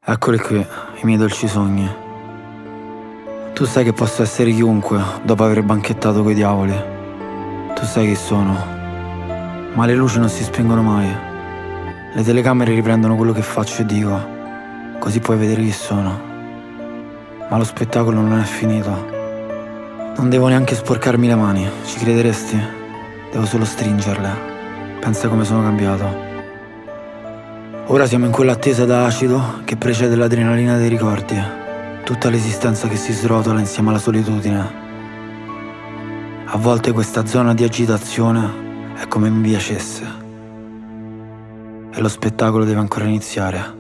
Eccoli qui, i miei dolci sogni. Tu sai che posso essere chiunque dopo aver banchettato coi diavoli. Tu sai chi sono. Ma le luci non si spengono mai. Le telecamere riprendono quello che faccio e dico, così puoi vedere chi sono. Ma lo spettacolo non è finito. Non devo neanche sporcarmi le mani, ci crederesti? Devo solo stringerle. Pensa come sono cambiato. Ora siamo in quell'attesa da acido che precede l'adrenalina dei ricordi. Tutta l'esistenza che si srotola insieme alla solitudine. A volte questa zona di agitazione è come mi piacesse. E lo spettacolo deve ancora iniziare.